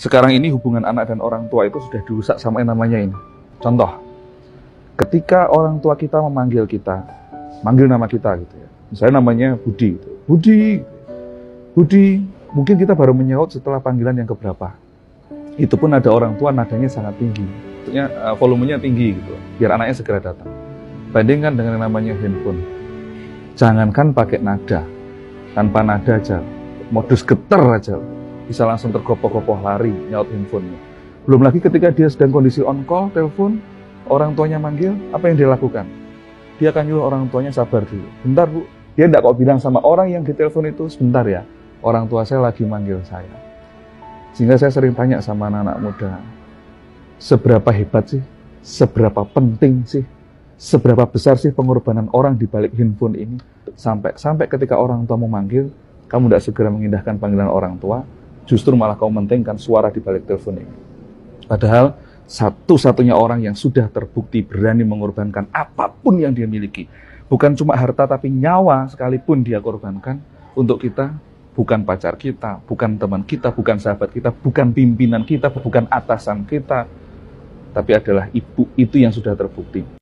Sekarang ini hubungan anak dan orang tua itu sudah dirusak sama yang namanya ini. Contoh, ketika orang tua kita memanggil kita, manggil nama kita gitu ya. Misalnya namanya Budi. Gitu. Budi, mungkin kita baru menyaut setelah panggilan yang keberapa. Itu pun ada orang tua nadanya sangat tinggi. Maksudnya volumenya tinggi gitu, biar anaknya segera datang. Bandingkan dengan yang namanya handphone. Jangankan pakai nada, tanpa nada aja, modus getar aja, bisa langsung tergopoh-gopoh lari nyaut handphonenya. Belum lagi ketika dia sedang kondisi on call, telepon, orang tuanya manggil, apa yang dia lakukan? Dia akan nyuruh orang tuanya sabar dulu. Bentar bu, dia tidak kok bilang sama orang yang ditelepon itu, sebentar ya, orang tua saya lagi manggil saya. Sehingga saya sering tanya sama anak-anak muda, seberapa hebat sih, seberapa penting sih, seberapa besar sih pengorbanan orang di balik handphone ini, sampai ketika orang tua memanggil, kamu tidak segera mengindahkan panggilan orang tua, justru malah kau mementingkan suara di balik telepon ini. Padahal satu-satunya orang yang sudah terbukti berani mengorbankan apapun yang dia miliki, bukan cuma harta tapi nyawa sekalipun dia korbankan untuk kita, bukan pacar kita, bukan teman kita, bukan sahabat kita, bukan pimpinan kita, bukan atasan kita, tapi adalah ibu, itu yang sudah terbukti.